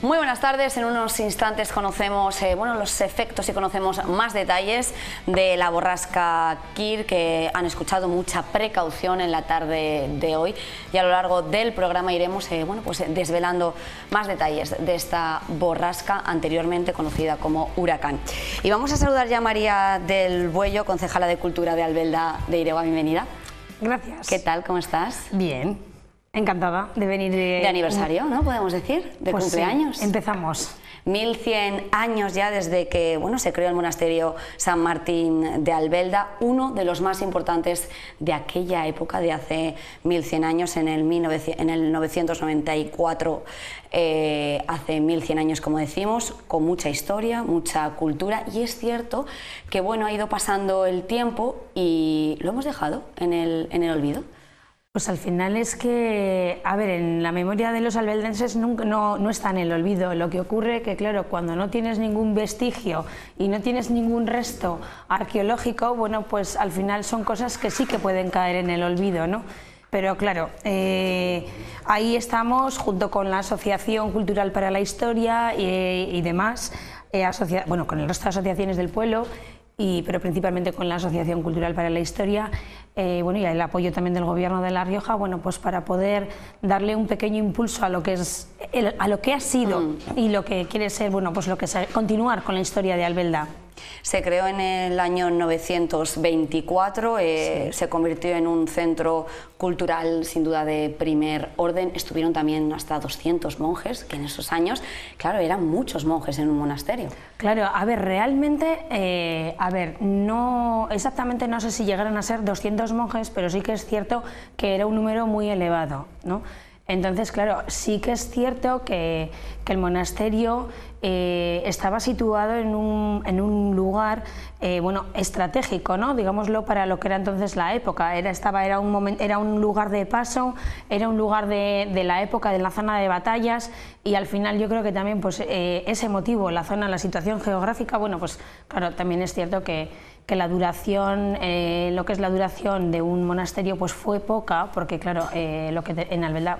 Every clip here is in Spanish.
Muy buenas tardes, en unos instantes conocemos los efectos y conocemos más detalles de la borrasca Kyr, que han escuchado mucha precaución en la tarde de hoy, y a lo largo del programa iremos desvelando más detalles de esta borrasca anteriormente conocida como huracán. Y vamos a saludar ya a María del Buello, concejala de Cultura de Albelda de Iregua. Bienvenida. Gracias. ¿Qué tal? ¿Cómo estás? Bien. Encantada de venir de aniversario, ¿no? Podemos decir, de pues cumpleaños. Sí, empezamos. 1100 años ya desde que se creó el monasterio San Martín de Albelda, uno de los más importantes de aquella época, de hace 1100 años, en el 994, hace 1100 años, como decimos, con mucha historia, mucha cultura, y es cierto que ha ido pasando el tiempo y lo hemos dejado en el olvido. Pues al final es que, en la memoria de los albeldenses no está en el olvido. Lo que ocurre que, claro, cuando no tienes ningún vestigio y no tienes ningún resto arqueológico, pues al final son cosas que sí que pueden caer en el olvido, ¿no? Pero claro, ahí estamos junto con la Asociación Cultural para la Historia y demás, con el resto de asociaciones del pueblo, pero principalmente con la Asociación Cultural para la Historia, y el apoyo también del Gobierno de La Rioja, pues para poder darle un pequeño impulso a lo que es a lo que ha sido y lo que quiere ser, continuar con la historia de Albelda. Se creó en el año 924, sí. Se convirtió en un centro cultural sin duda de primer orden. Estuvieron también hasta 200 monjes, que en esos años, claro, eran muchos monjes en un monasterio. Claro, realmente, no exactamente, no sé si llegaron a ser 200 monjes, pero sí que es cierto que era un número muy elevado, ¿no? Entonces, claro, sí que es cierto que el monasterio estaba situado en un lugar estratégico, ¿no? Digámoslo, para lo que era entonces la época. Era un lugar de paso, era un lugar de la época, de la zona de batallas, y al final yo creo que también ese motivo, la zona, la situación geográfica, claro, también es cierto que la duración, lo que es la duración de un monasterio, fue poca, porque claro, en Albelda,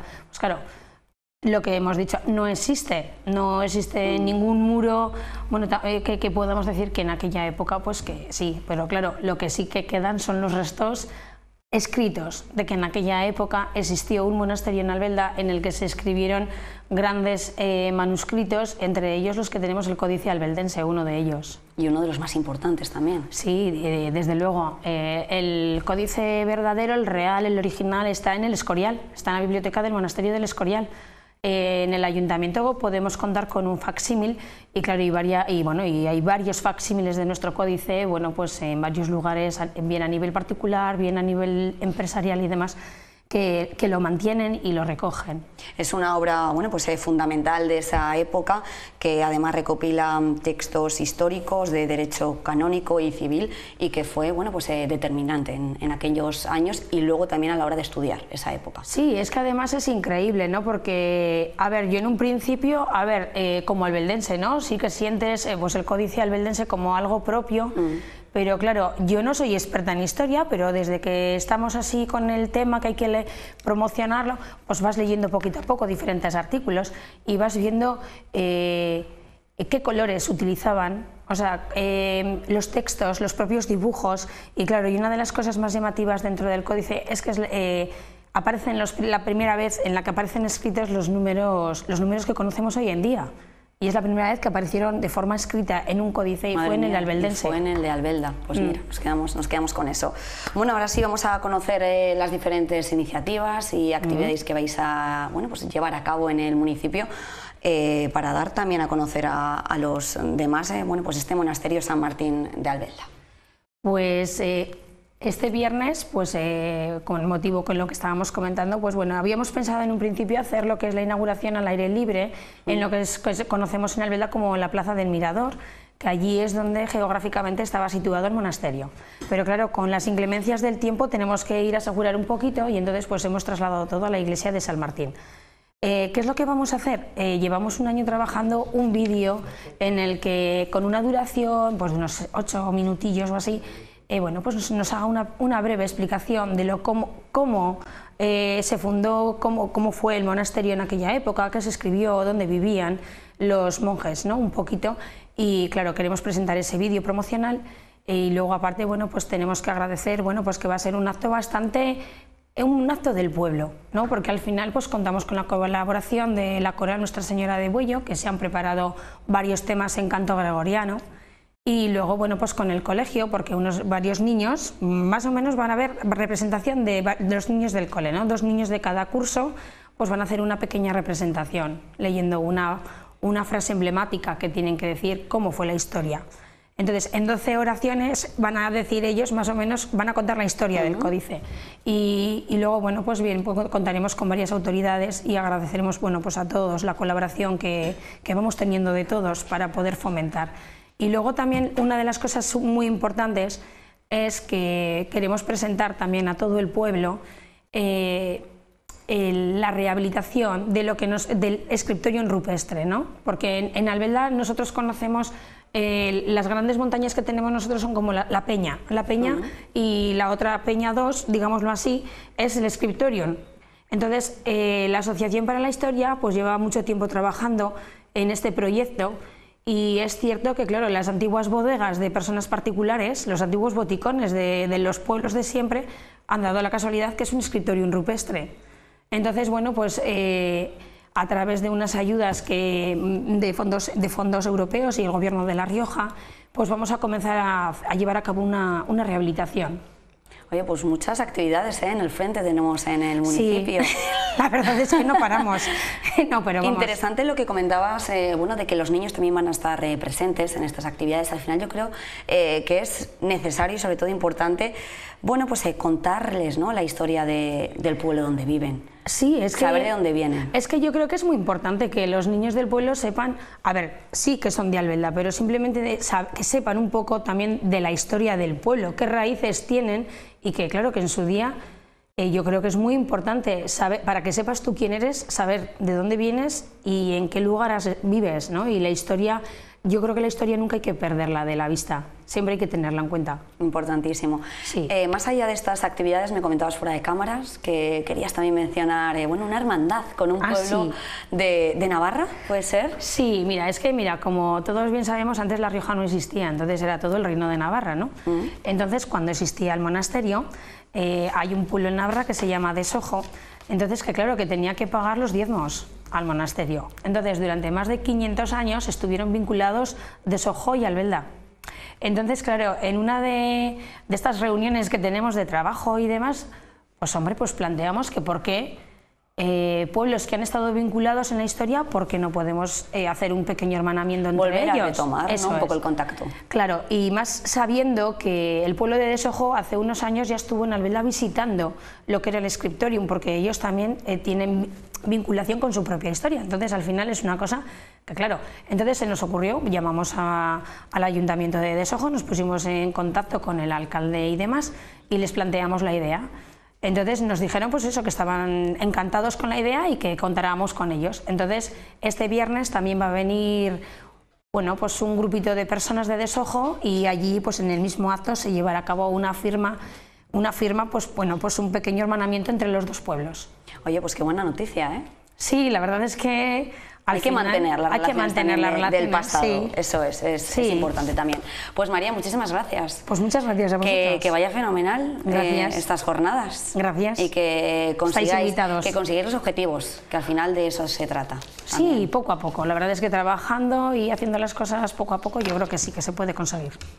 lo que hemos dicho, no existe ningún muro, que podamos decir que en aquella época, que sí, pero claro, lo que sí que quedan son los restos escritos de que en aquella época existió un monasterio en Albelda en el que se escribieron grandes manuscritos, entre ellos los que tenemos el Códice Albeldense, uno de ellos. Y uno de los más importantes también. Sí, desde luego. El Códice verdadero, el real, el original, está en el Escorial, está en la biblioteca del monasterio del Escorial. En el ayuntamiento podemos contar con un facsímil, y claro, y hay varios facsímiles de nuestro códice, en varios lugares, bien a nivel particular, bien a nivel empresarial y demás, que lo mantienen y lo recogen. Es una obra fundamental de esa época, que además recopila textos históricos de derecho canónico y civil, y que fue determinante en aquellos años y luego también a la hora de estudiar esa época. Sí, es que además es increíble, ¿no? Porque, yo en un principio, como albeldense, ¿no? Sí que sientes el Códice Albeldense como algo propio. Pero claro, yo no soy experta en historia, pero desde que estamos así con el tema, que hay que promocionarlo, vas leyendo poquito a poco diferentes artículos y vas viendo qué colores utilizaban, los textos, los propios dibujos, y claro, y una de las cosas más llamativas dentro del códice es que aparecen la primera vez en la que aparecen escritos los números que conocemos hoy en día. Y es la primera vez que aparecieron de forma escrita en un códice, y fue en el albeldense. Fue en el de Albelda. Pues mira, nos quedamos con eso. Bueno, ahora sí vamos a conocer las diferentes iniciativas y actividades que vais a llevar a cabo en el municipio, para dar también a conocer a los demás este monasterio San Martín de Albelda. Este viernes, con el motivo con lo que estábamos comentando, habíamos pensado en un principio hacer lo que es la inauguración al aire libre, en lo que conocemos en Albelda como la Plaza del Mirador, que allí es donde geográficamente estaba situado el monasterio. Pero claro, con las inclemencias del tiempo tenemos que ir a asegurar un poquito, y entonces hemos trasladado todo a la iglesia de San Martín. ¿Qué es lo que vamos a hacer? Llevamos un año trabajando un vídeo en el que, con una duración de unos 8 minutillos o así, nos haga una breve explicación de cómo se fundó, cómo fue el monasterio en aquella época, qué se escribió, dónde vivían, los monjes, ¿no? Un poquito, y claro, queremos presentar ese vídeo promocional y luego aparte, bueno, pues tenemos que agradecer, bueno, pues que va a ser un acto un acto del pueblo, ¿no? Porque al final pues contamos con la colaboración de la Coral Nuestra Señora de Buello, que se han preparado varios temas en canto gregoriano, y luego, bueno, pues con el colegio, porque varios niños, más o menos van a ver representación de los niños del cole, ¿no? 2 niños de cada curso pues van a hacer una pequeña representación, leyendo una frase emblemática que tienen que decir cómo fue la historia. Entonces, en 12 oraciones van a decir ellos, más o menos, van a contar la historia del códice. Y luego, bueno, pues bien, pues contaremos con varias autoridades y agradeceremos, bueno, pues a todos la colaboración que vamos teniendo de todos para poder fomentar. Y luego también una de las cosas muy importantes es que queremos presentar también a todo el pueblo la rehabilitación de del Scriptorium rupestre, ¿no? Porque en Albelda nosotros conocemos las grandes montañas que tenemos nosotros son como la Peña, y la otra Peña 2, digámoslo así, es el Scriptorium. Entonces, la Asociación para la Historia pues lleva mucho tiempo trabajando en este proyecto. Y es cierto que, claro, las antiguas bodegas de personas particulares, los antiguos boticones de los pueblos de siempre, han dado la casualidad que es un scriptorium rupestre. Entonces, bueno, pues a través de unas ayudas de fondos europeos y el Gobierno de La Rioja, pues vamos a comenzar a llevar a cabo una rehabilitación. Oye, pues muchas actividades en el frente tenemos en el municipio. Sí, la verdad es que no paramos. No, pero vamos. Interesante lo que comentabas, bueno, de que los niños también van a estar presentes en estas actividades. Al final yo creo que es necesario y sobre todo importante, bueno, pues contarles, ¿no?, la historia del pueblo donde viven. Sí, saber de dónde vienen. Es que yo creo que es muy importante que los niños del pueblo sepan, a ver, sí que son de Albelda, pero simplemente que sepan un poco también de la historia del pueblo, qué raíces tienen, y que claro que en su día yo creo que es muy importante saber, para que sepas tú quién eres, saber de dónde vienes y en qué lugar vives, ¿no? Y la historia, yo creo que la historia nunca hay que perderla de la vista, siempre hay que tenerla en cuenta. Importantísimo. Sí. Más allá de estas actividades, me comentabas fuera de cámaras que querías también mencionar, bueno, una hermandad con un pueblo sí. de Navarra, ¿puede ser? Sí, mira, es que mira, como todos bien sabemos, antes La Rioja no existía, entonces era todo el reino de Navarra, ¿no? Entonces, cuando existía el monasterio, hay un pueblo en Navarra que se llama Desojo, entonces que claro, que tenía que pagar los diezmos al monasterio. Entonces, durante más de 500 años estuvieron vinculados Desojo y Albelda. Entonces, claro, en una de estas reuniones que tenemos de trabajo y demás, pues hombre, pues planteamos que por qué pueblos que han estado vinculados en la historia, ¿por qué no podemos hacer un pequeño hermanamiento entre ellos? Volver a retomar, ¿no?, un poco el contacto. Claro, y más sabiendo que el pueblo de Desojo hace unos años ya estuvo en Albelda visitando lo que era el Scriptorium, porque ellos también tienen vinculación con su propia historia. Entonces, al final es una cosa que, claro, entonces se nos ocurrió, llamamos al Ayuntamiento de Desojo, nos pusimos en contacto con el alcalde y demás, y les planteamos la idea. Entonces nos dijeron pues eso, que estaban encantados con la idea y que contáramos con ellos. Entonces este viernes también va a venir, bueno, pues un grupito de personas de Desojo, y allí pues en el mismo acto se llevará a cabo una firma, pues bueno, pues un pequeño hermanamiento entre los dos pueblos. Oye, pues qué buena noticia, ¿eh? Sí, la verdad es que hay que mantener la relación del pasado, sí. Eso es importante también. Pues María, muchísimas gracias. Pues muchas gracias a vosotros. Que vaya fenomenal estas jornadas. Gracias. Y que consigáis los objetivos, que al final de eso se trata. Sí, también. Poco a poco. La verdad es que trabajando y haciendo las cosas poco a poco, yo creo que sí que se puede conseguir.